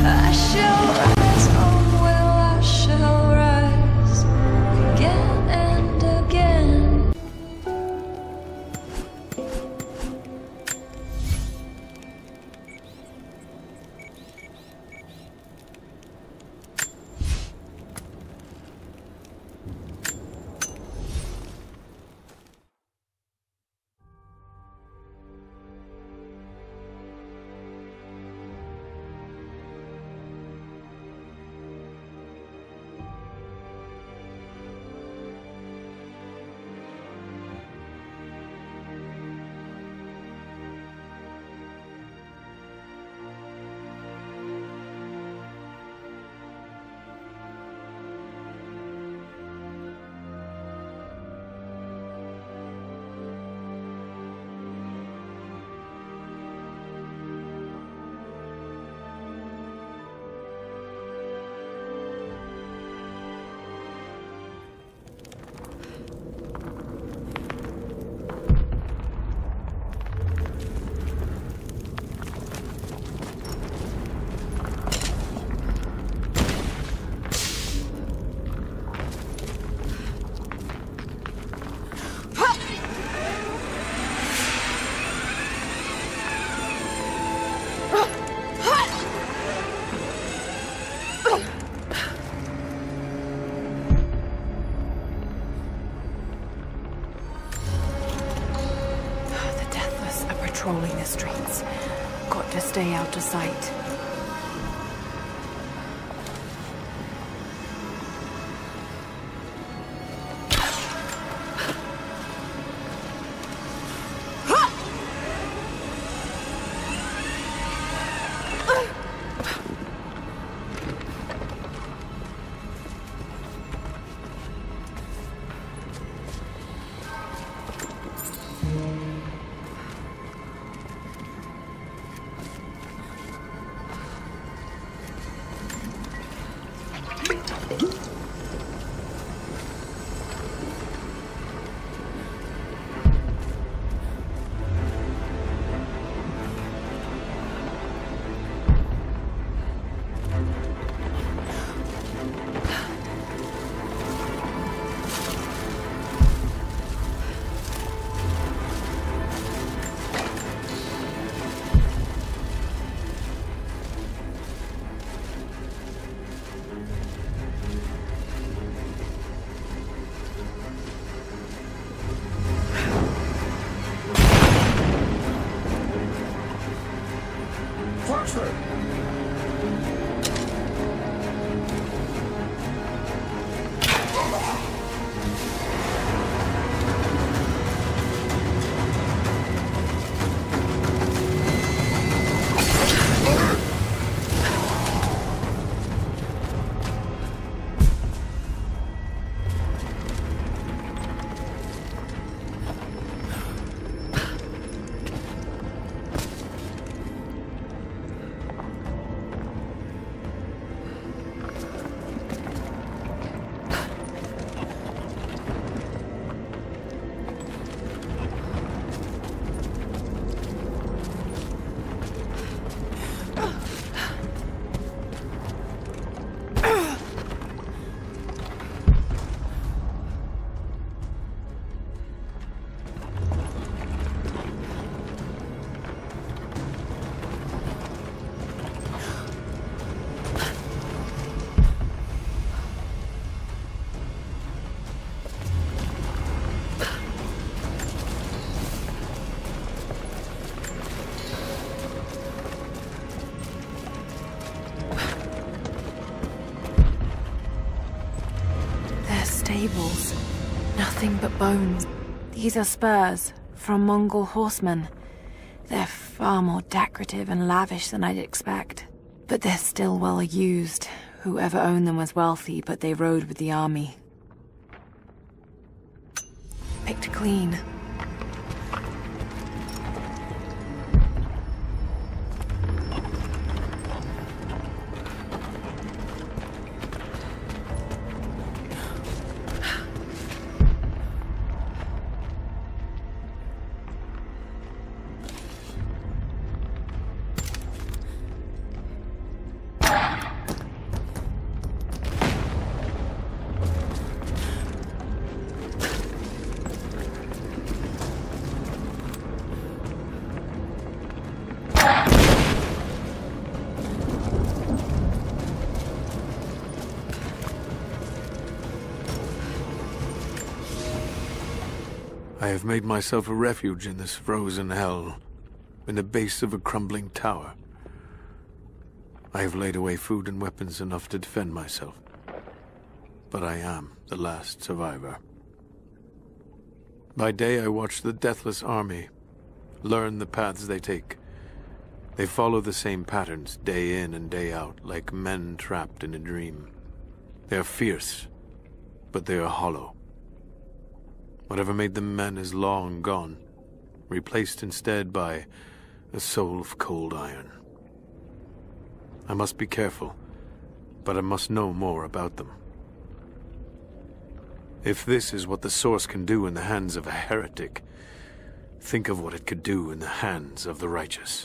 I shall rise, oh will I shall rise again and again. Patrolling the streets. Got to stay out of sight. Stables. Nothing but bones. These are spurs from Mongol horsemen. They're far more decorative and lavish than I'd expect. But they're still well used. Whoever owned them was wealthy, but they rode with the army. Picked clean. I have made myself a refuge in this frozen hell, in the base of a crumbling tower. I have laid away food and weapons enough to defend myself. But I am the last survivor. By day I watch the deathless army, learn the paths they take. They follow the same patterns day in and day out, like men trapped in a dream. They are fierce, but they are hollow. Whatever made them men is long gone, replaced instead by a soul of cold iron. I must be careful, but I must know more about them. If this is what the Source can do in the hands of a heretic, think of what it could do in the hands of the righteous.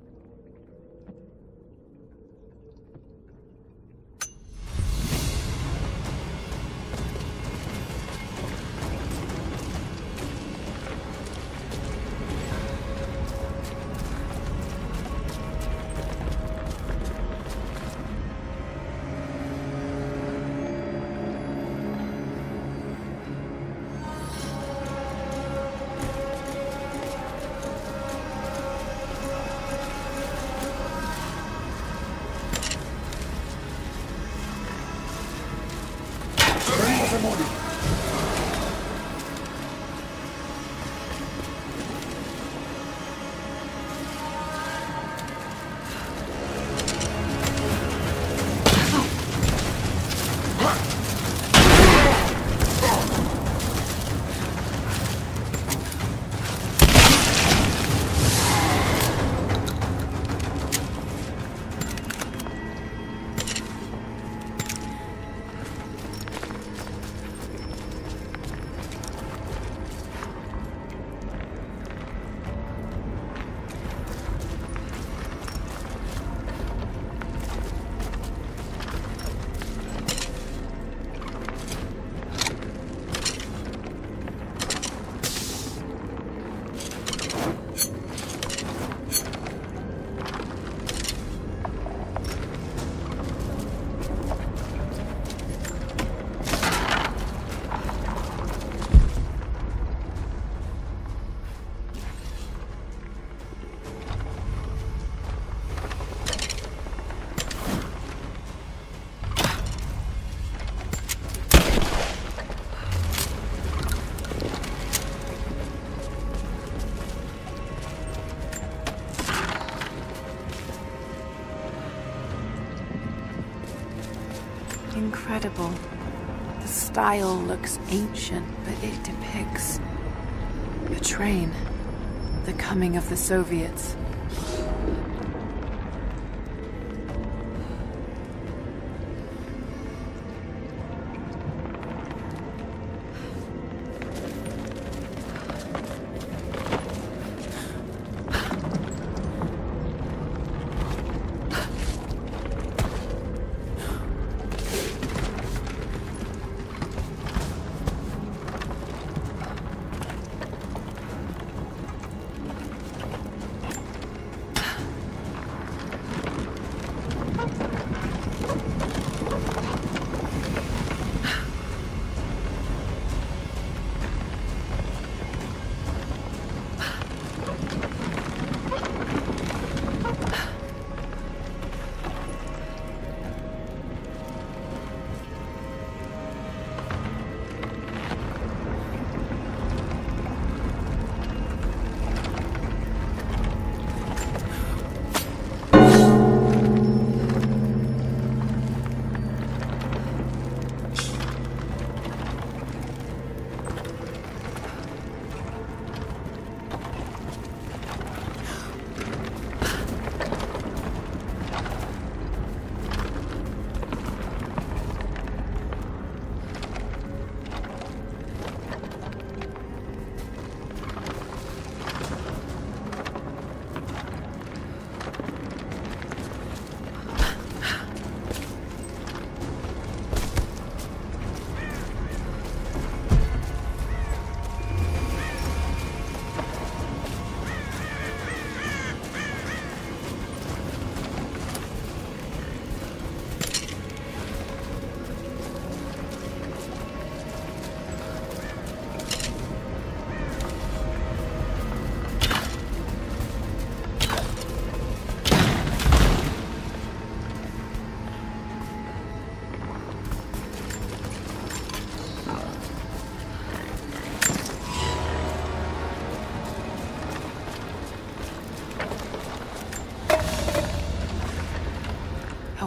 Incredible. The style looks ancient, but it depicts a train. The coming of the Soviets.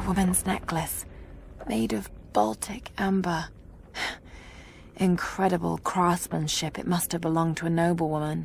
woman's necklace, made of Baltic amber. Incredible craftsmanship. It must have belonged to a noblewoman.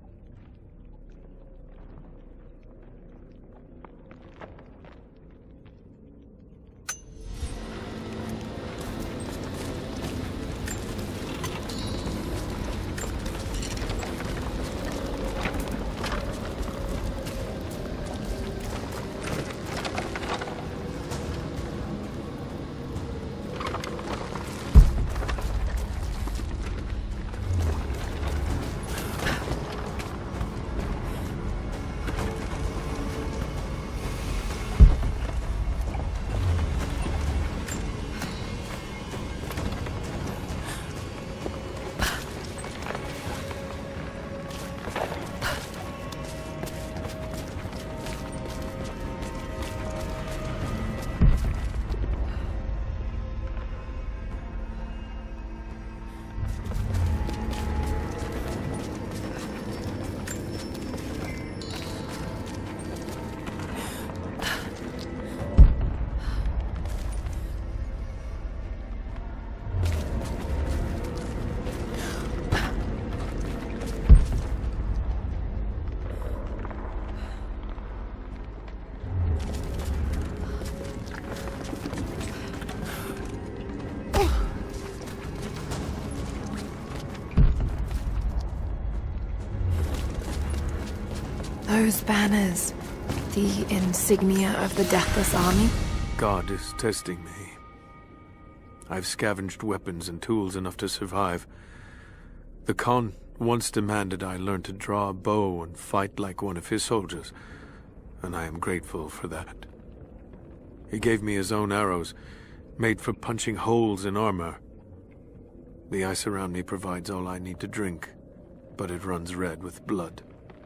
Those banners, the insignia of the Deathless Army? God is testing me. I've scavenged weapons and tools enough to survive. The Khan once demanded I learn to draw a bow and fight like one of his soldiers, and I am grateful for that. He gave me his own arrows, made for punching holes in armor. The ice around me provides all I need to drink, but it runs red with blood.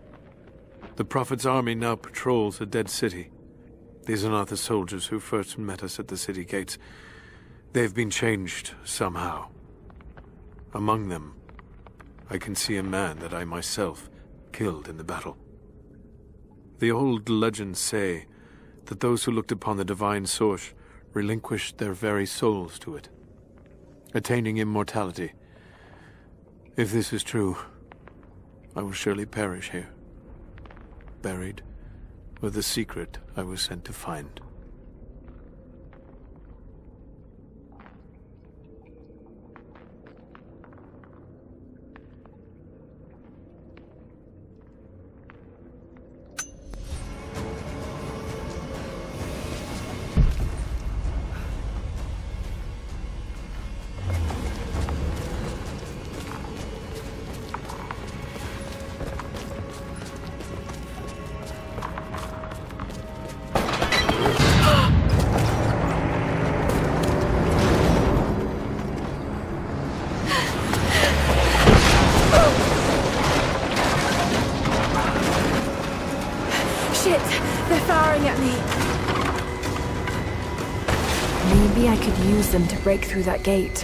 The Prophet's army now patrols a dead city. These are not the soldiers who first met us at the city gates. They've been changed somehow. Among them, I can see a man that I myself killed in the battle. The old legends say that those who looked upon the divine source relinquished their very souls to it, attaining immortality. If this is true, I will surely perish here, buried with the secret I was sent to find. Maybe I could use them to break through that gate.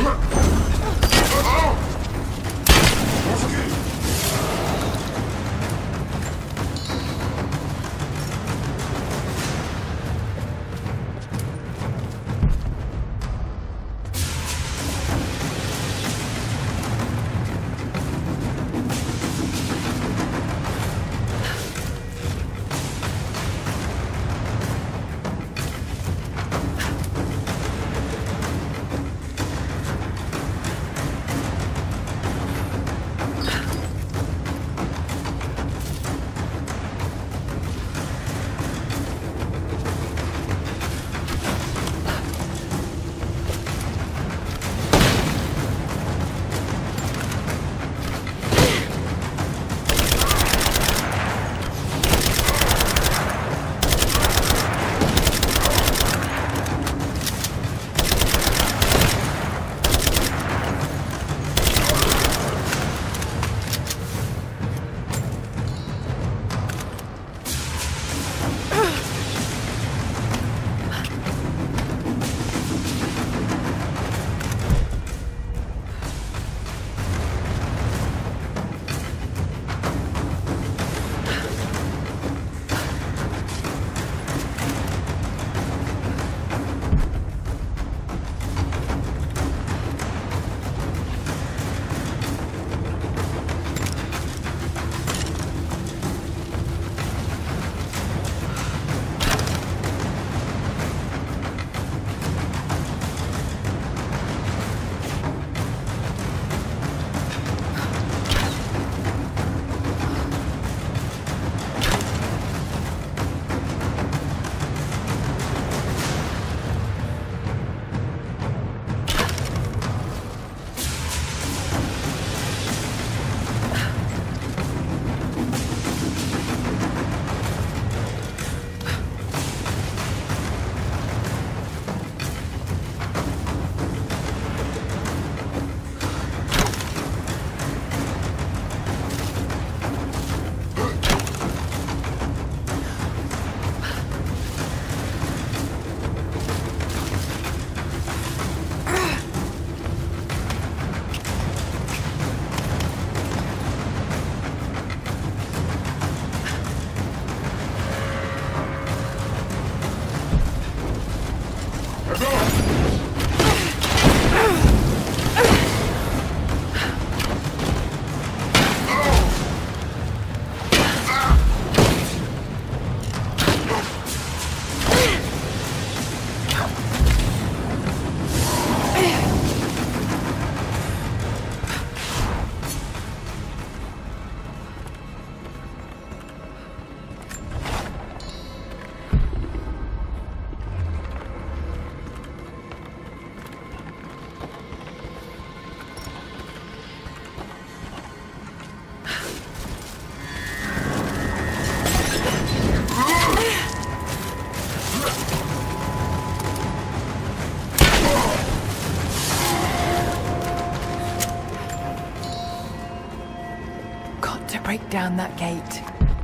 Break down that gate.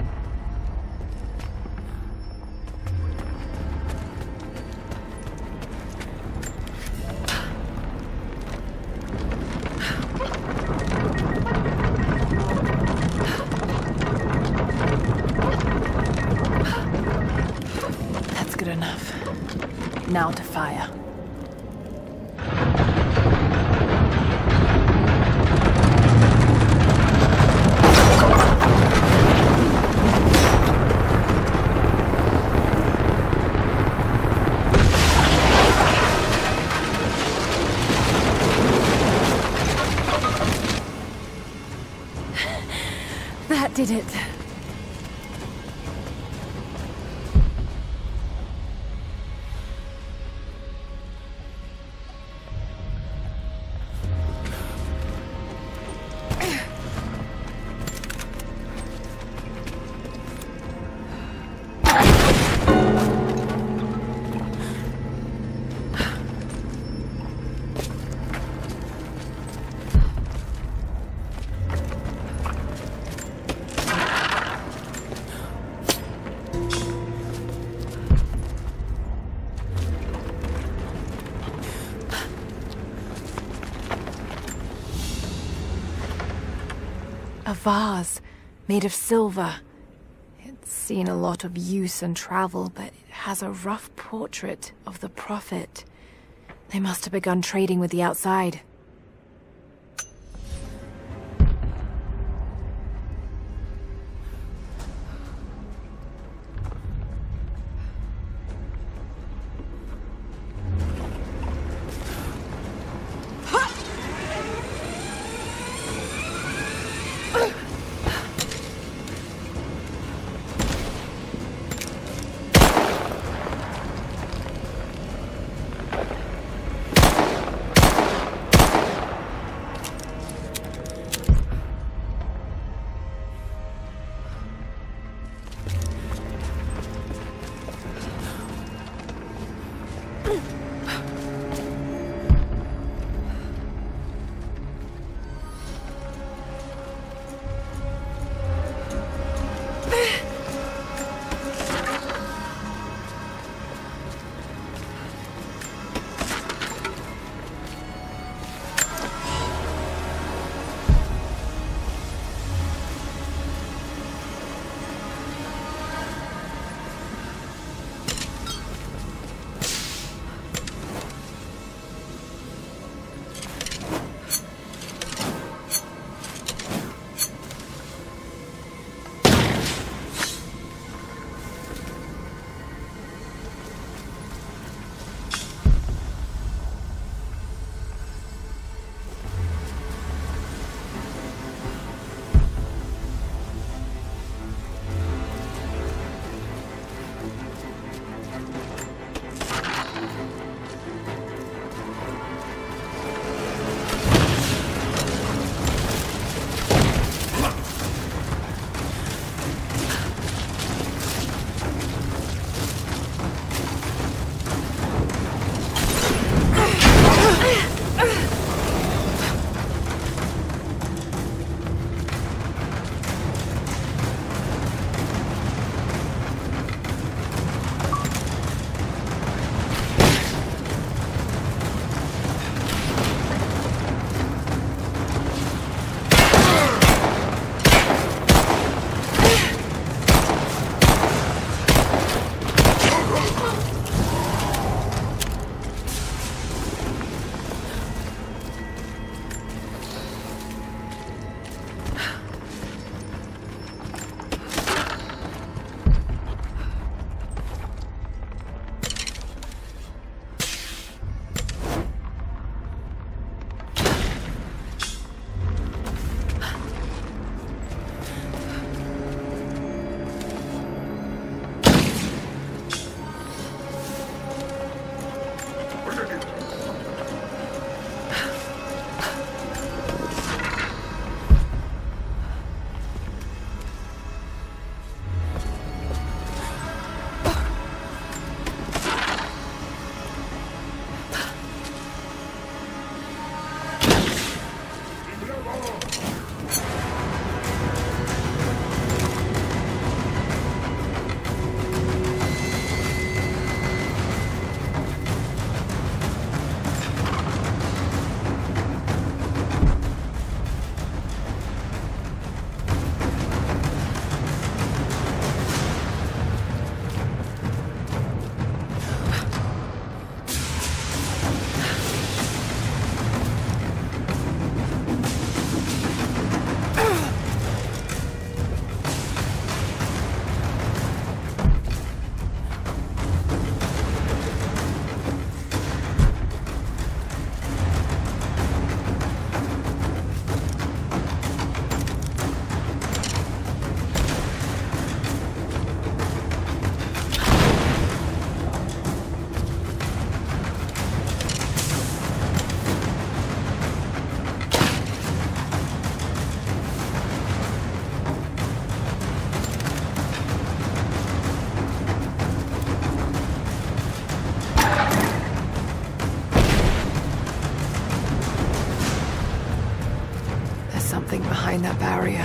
That's good enough. Now to fire. That did it. A vase made of silver. It's seen a lot of use and travel, but it has a rough portrait of the Prophet. They must have begun trading with the outside. Something behind that barrier.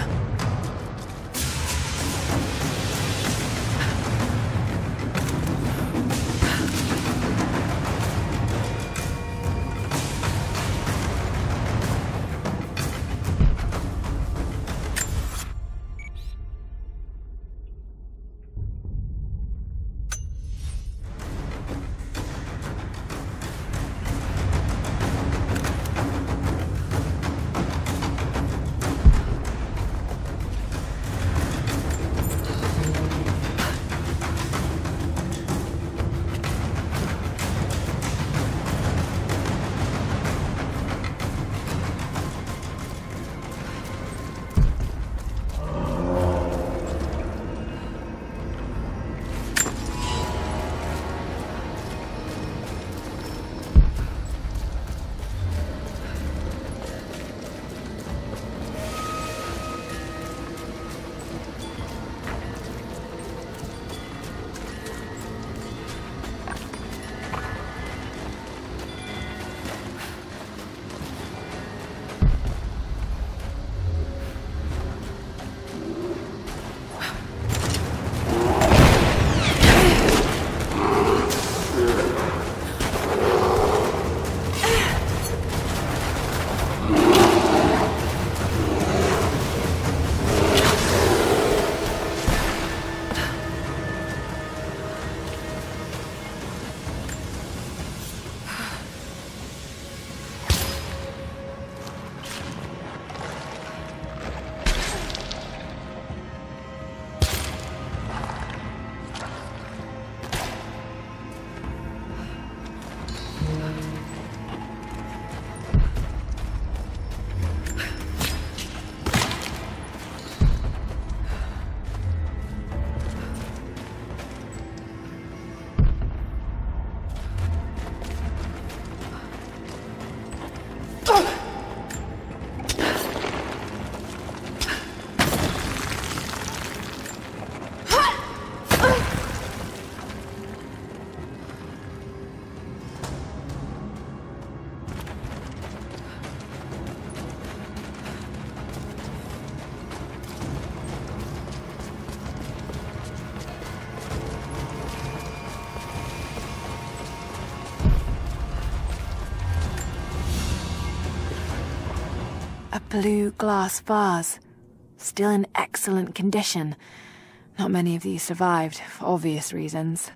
A blue glass vase, still in excellent condition. Not many of these survived, for obvious reasons.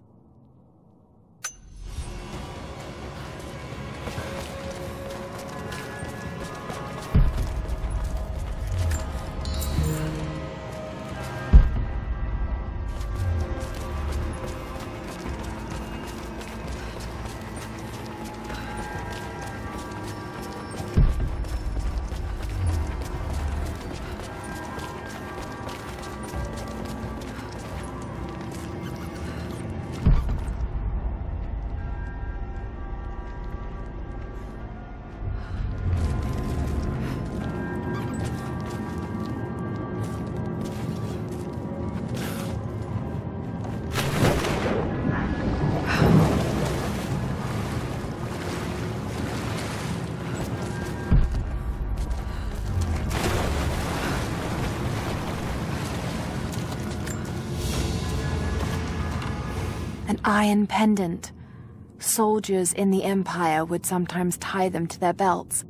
An iron pendant. Soldiers in the Empire would sometimes tie them to their belts.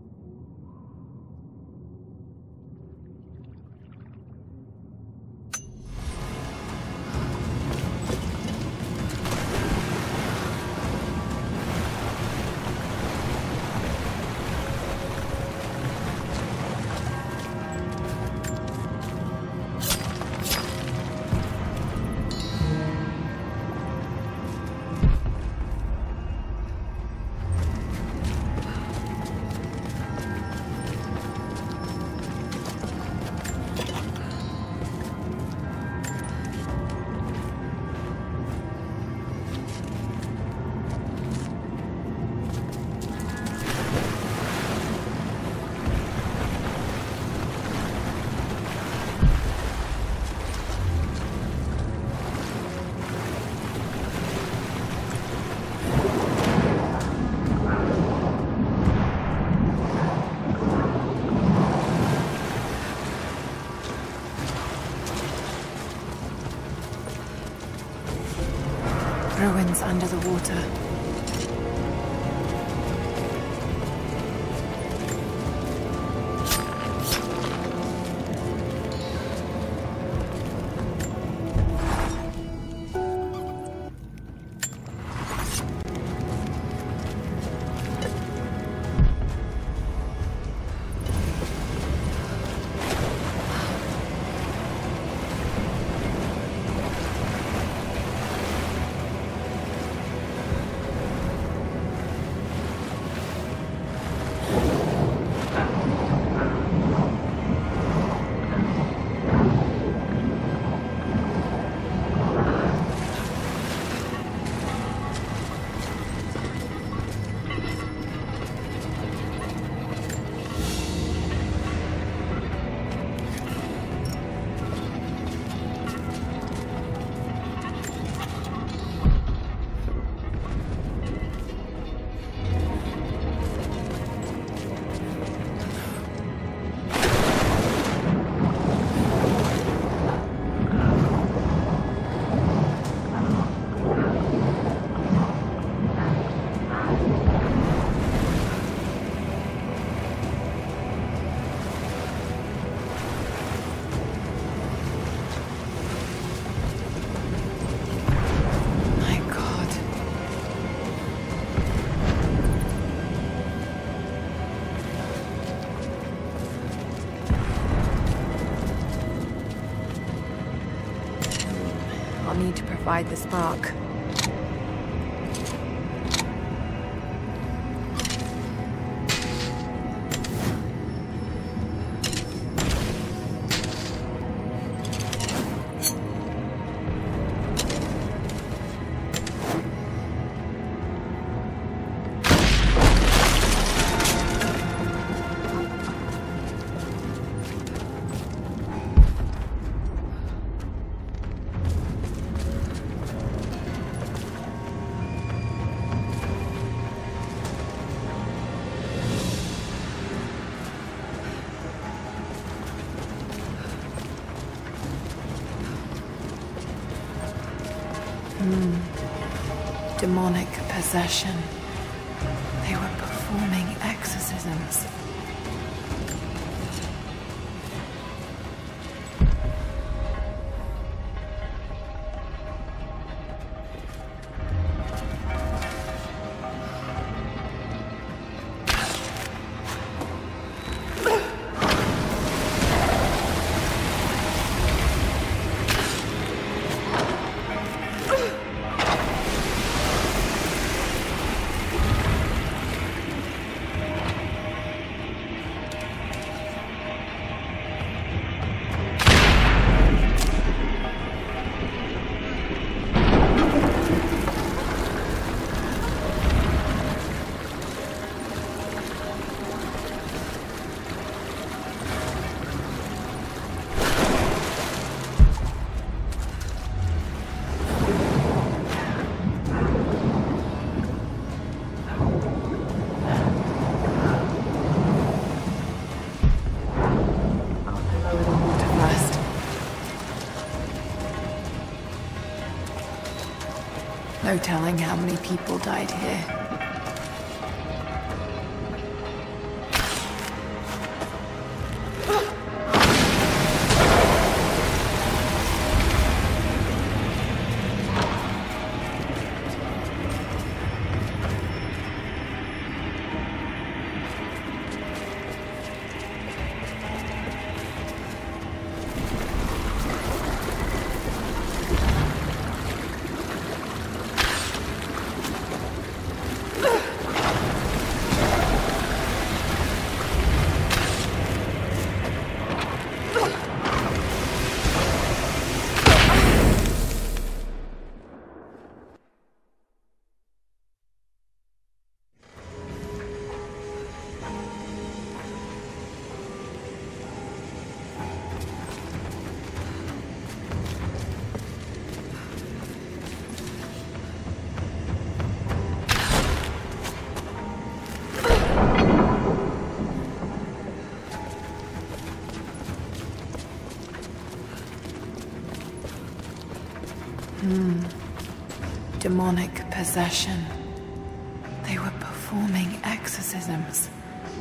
Ruins under the water. Need to provide the spark. Demonic possession. They were performing exorcisms. No telling how many people died here. Demonic possession. They were performing exorcisms.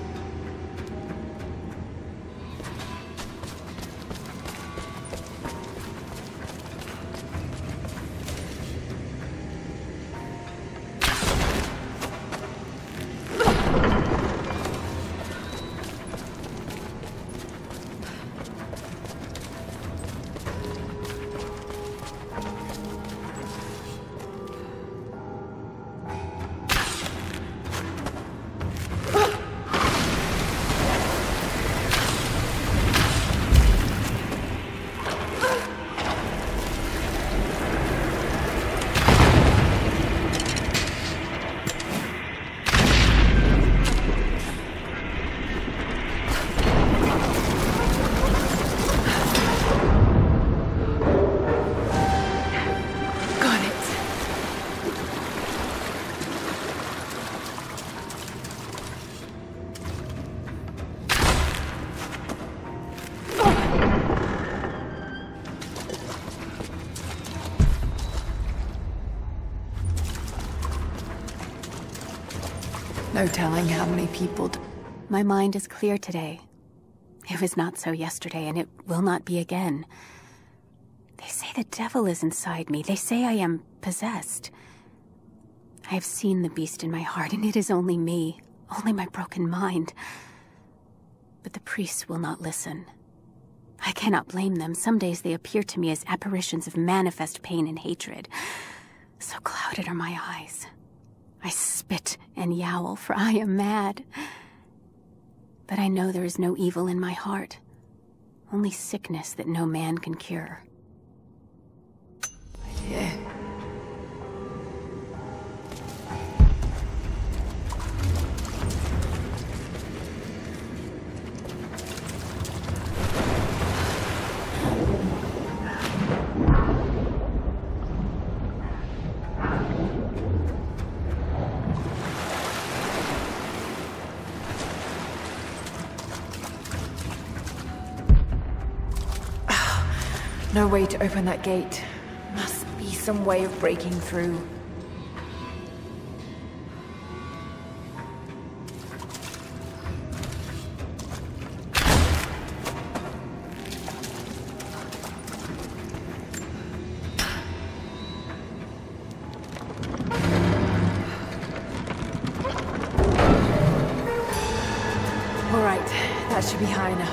No telling how many people... My mind is clear today. It was not so yesterday, and it will not be again. They say the devil is inside me. They say I am possessed. I have seen the beast in my heart, and it is only me. Only my broken mind. But the priests will not listen. I cannot blame them. Some days they appear to me as apparitions of manifest pain and hatred. So clouded are my eyes. I spit and yowl, for I am mad. But I know there is no evil in my heart. Only sickness that no man can cure. Yeah. No way to open that gate. Must be some way of breaking through. All right, that should be high enough.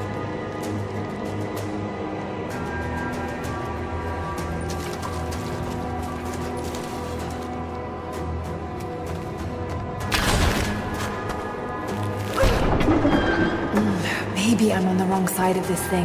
Maybe I'm on the wrong side of this thing.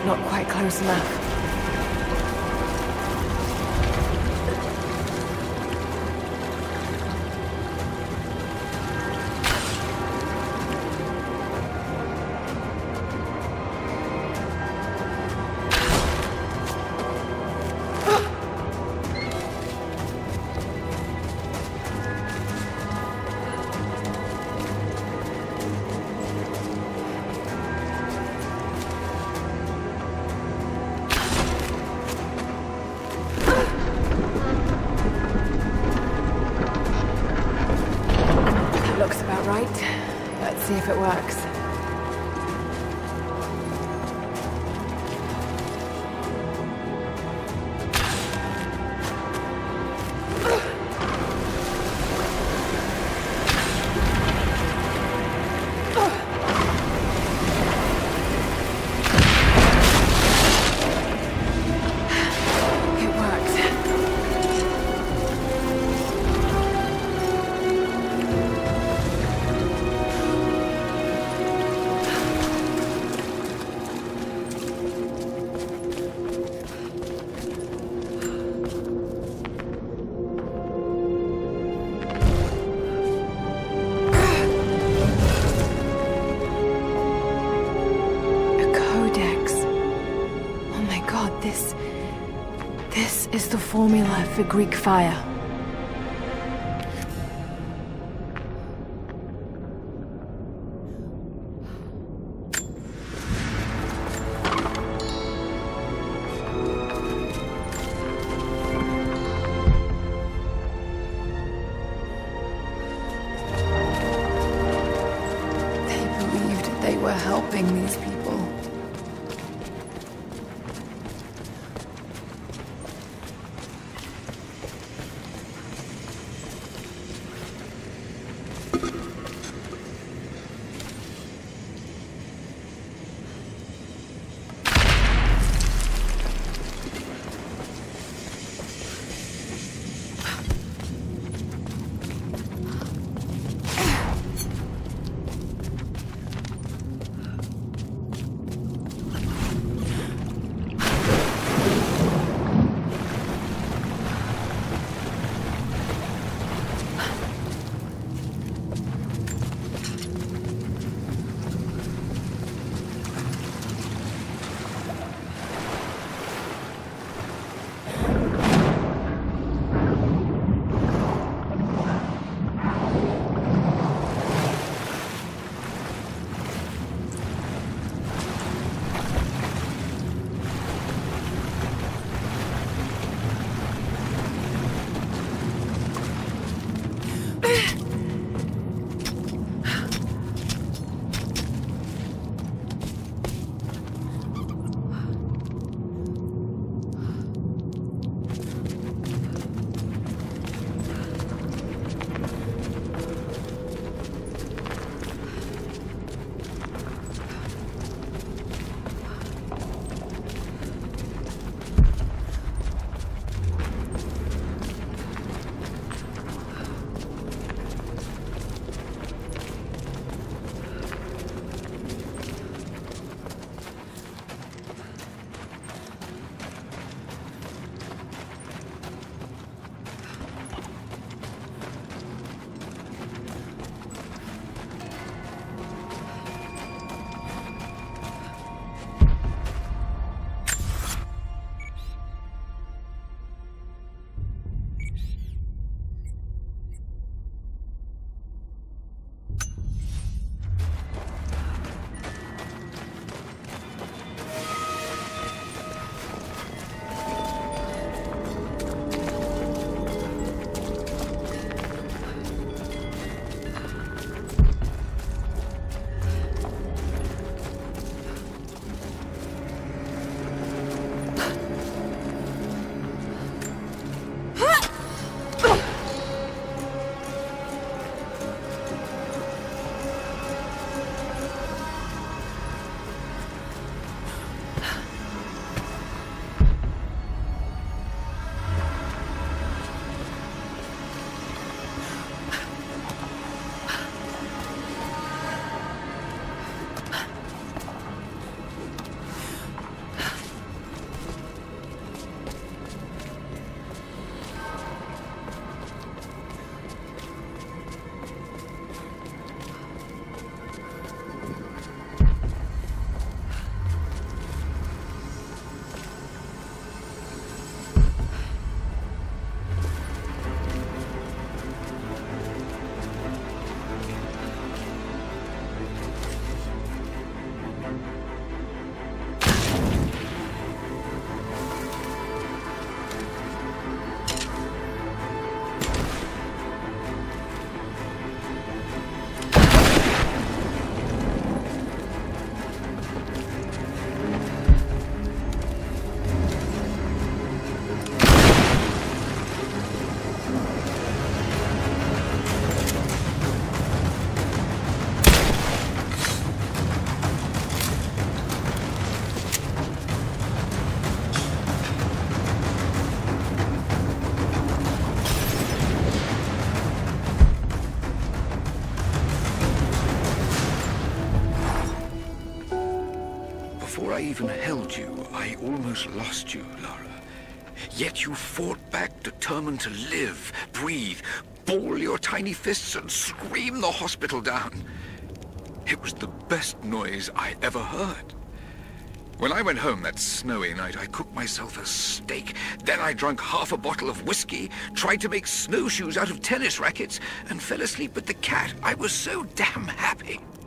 Not quite close enough. Looks about right. Let's see if it works. It worked. This is the formula for Greek fire. They believed they were helping these people. I even held you, I almost lost you, Lara. Yet you fought back, determined to live, breathe, ball your tiny fists and scream the hospital down. It was the best noise I ever heard. When I went home that snowy night, I cooked myself a steak. Then I drank half a bottle of whiskey, tried to make snowshoes out of tennis rackets, and fell asleep with the cat. I was so damn happy.